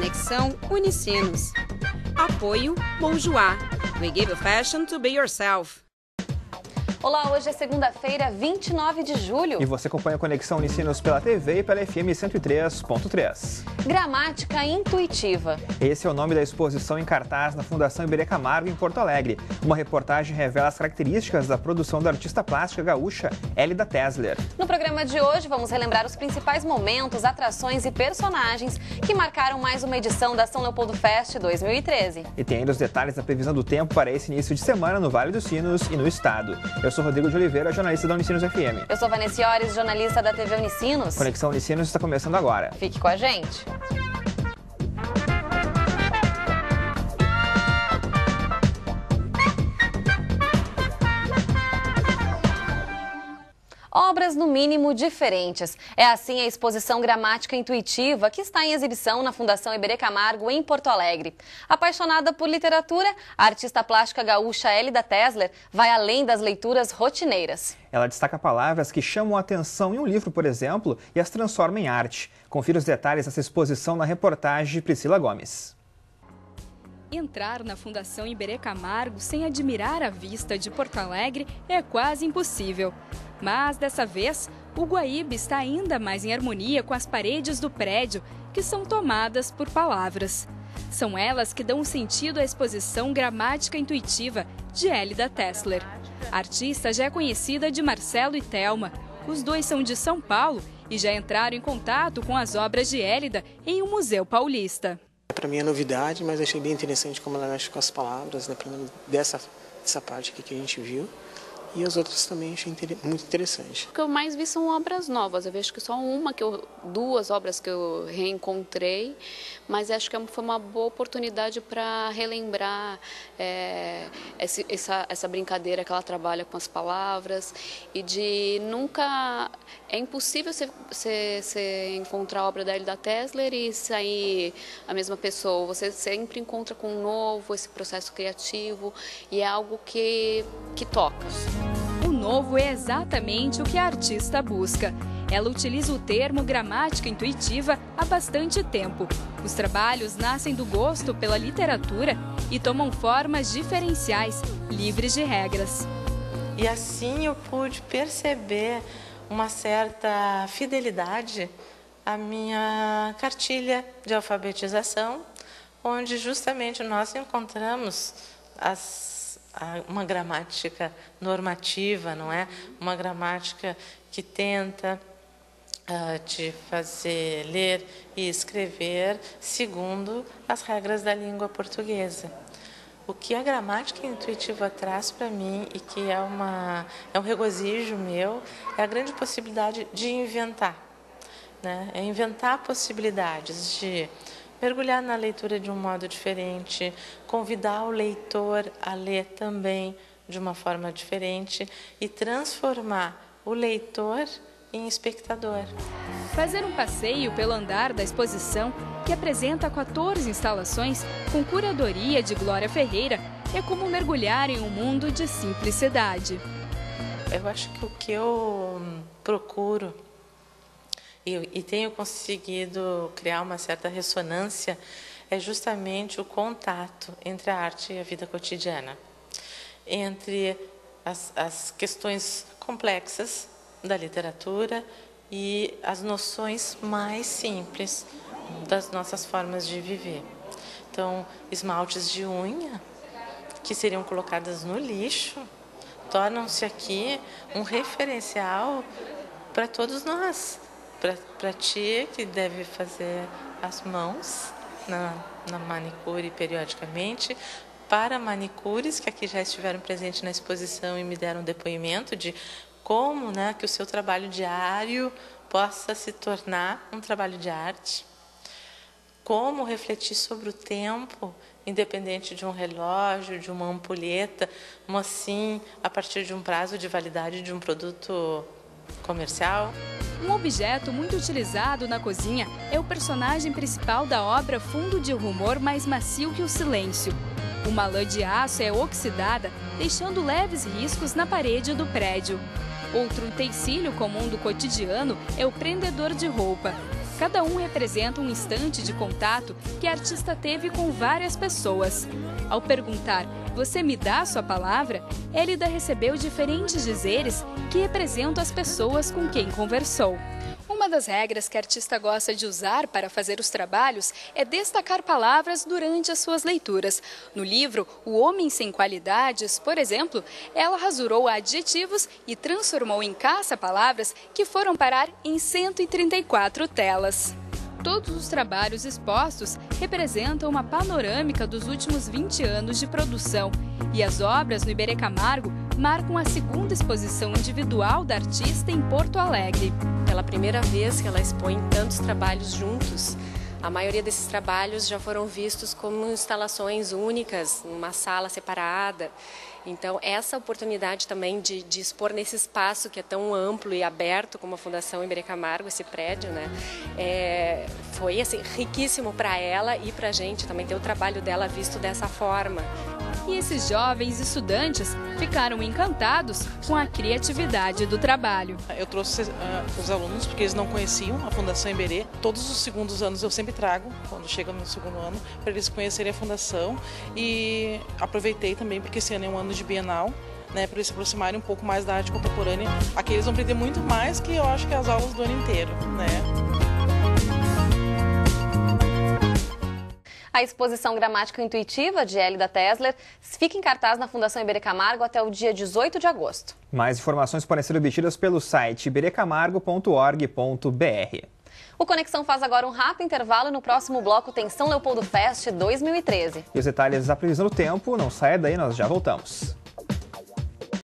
Conexão Unicinos. Apoio Bonjour. We give you fashion to be yourself. Olá, hoje é segunda-feira, 29 de julho. E você acompanha a Conexão Unicinos pela TV e pela FM 103.3. Gramática intuitiva. Esse é o nome da exposição em cartaz na Fundação Iberê Camargo, em Porto Alegre. Uma reportagem revela as características da produção da artista plástica gaúcha Elida Tesler. No programa de hoje, vamos relembrar os principais momentos, atrações e personagens que marcaram mais uma edição da São Leopoldo Fest 2013. E tem ainda os detalhes da previsão do tempo para esse início de semana no Vale dos Sinos e no estado. Eu sou Rodrigo de Oliveira, jornalista da Unicinos FM. Eu sou Vanessa Iores, jornalista da TV Unicinos. Conexão Unicinos está começando agora. Fique com a gente. Obras, no mínimo, diferentes. É assim a exposição Gramática Intuitiva, que está em exibição na Fundação Iberê Camargo, em Porto Alegre. Apaixonada por literatura, a artista plástica gaúcha Elida Tesler vai além das leituras rotineiras. Ela destaca palavras que chamam a atenção em um livro, por exemplo, e as transforma em arte. Confira os detalhes dessa exposição na reportagem de Priscila Gomes. Entrar na Fundação Iberê Camargo sem admirar a vista de Porto Alegre é quase impossível. Mas, dessa vez, o Guaíba está ainda mais em harmonia com as paredes do prédio, que são tomadas por palavras. São elas que dão sentido à exposição Gramática Intuitiva de Elida Tesler. A artista já é conhecida de Marcelo e Thelma. Os dois são de São Paulo e já entraram em contato com as obras de Elida em um museu paulista. Para mim é novidade, mas achei bem interessante como ela mexe com as palavras, né, dessa parte aqui que a gente viu. E as outras também achei muito interessante. O que eu mais vi são obras novas. Eu vejo que só duas obras que eu reencontrei, mas acho que foi uma boa oportunidade para relembrar essa brincadeira que ela trabalha com as palavras e de nunca... É impossível você encontrar a obra da Elida Tesler e sair a mesma pessoa. Você sempre encontra com um novo, esse processo criativo, e é algo que toca. O novo é exatamente o que a artista busca. Ela utiliza o termo gramática intuitiva há bastante tempo. Os trabalhos nascem do gosto pela literatura e tomam formas diferenciais, livres de regras. E assim eu pude perceber uma certa fidelidade à minha cartilha de alfabetização, onde justamente nós encontramos uma gramática normativa, não é? Uma gramática que tenta te fazer ler e escrever segundo as regras da língua portuguesa. O que a gramática intuitiva traz para mim e que é um regozijo meu é a grande possibilidade de inventar, né? É inventar possibilidades de mergulhar na leitura de um modo diferente, convidar o leitor a ler também de uma forma diferente e transformar o leitor em espectador. Fazer um passeio pelo andar da exposição, que apresenta 14 instalações com curadoria de Glória Ferreira, é como mergulhar em um mundo de simplicidade. Eu acho que o que eu procuro e tenho conseguido criar uma certa ressonância é justamente o contato entre a arte e a vida cotidiana, entre as questões complexas da literatura e as noções mais simples das nossas formas de viver. Então, esmaltes de unha, que seriam colocadas no lixo, tornam-se aqui um referencial para todos nós. Para ti, que deve fazer as mãos na manicure periodicamente, para manicures que aqui já estiveram presentes na exposição e me deram depoimento de como, né, que o seu trabalho diário possa se tornar um trabalho de arte. Como refletir sobre o tempo, independente de um relógio, de uma ampulheta, mas sim a partir de um prazo de validade de um produto comercial. Um objeto muito utilizado na cozinha é o personagem principal da obra Fundo de Rumor Mais Macio que o Silêncio. Uma lã de aço é oxidada, deixando leves riscos na parede do prédio. Outro utensílio comum do cotidiano é o prendedor de roupa. Cada um representa um instante de contato que a artista teve com várias pessoas. Ao perguntar, "Você me dá a sua palavra?", Hélida recebeu diferentes dizeres que representam as pessoas com quem conversou. Uma das regras que a artista gosta de usar para fazer os trabalhos é destacar palavras durante as suas leituras. No livro O Homem Sem Qualidades, por exemplo, ela rasurou adjetivos e transformou em caça-palavras que foram parar em 134 telas. Todos os trabalhos expostos representam uma panorâmica dos últimos 20 anos de produção. E as obras no Iberê Camargo marcam a segunda exposição individual da artista em Porto Alegre. Pela primeira vez que ela expõe tantos trabalhos juntos, a maioria desses trabalhos já foram vistos como instalações únicas, numa sala separada. Então, essa oportunidade também de expor nesse espaço que é tão amplo e aberto como a Fundação Iberê Camargo, esse prédio, né, foi assim, riquíssimo para ela e para a gente também ter o trabalho dela visto dessa forma. E esses jovens estudantes ficaram encantados com a criatividade do trabalho. Eu trouxe os alunos porque eles não conheciam a Fundação Iberê. Todos os segundos anos eu sempre trago, quando chega no segundo ano, para eles conhecerem a Fundação. E aproveitei também porque esse ano é um ano de Bienal, né, para eles se aproximarem um pouco mais da arte contemporânea. Aqui eles vão aprender muito mais que eu acho que as aulas do ano inteiro, né? A exposição Gramática Intuitiva, de Hélida Tesler, fica em cartaz na Fundação Iberê Camargo até o dia 18 de agosto. Mais informações podem ser obtidas pelo site iberecamargo.org.br. O Conexão faz agora um rápido intervalo e no próximo bloco tem São Leopoldo Fest 2013. E os detalhes da previsão do tempo, não saia daí, nós já voltamos.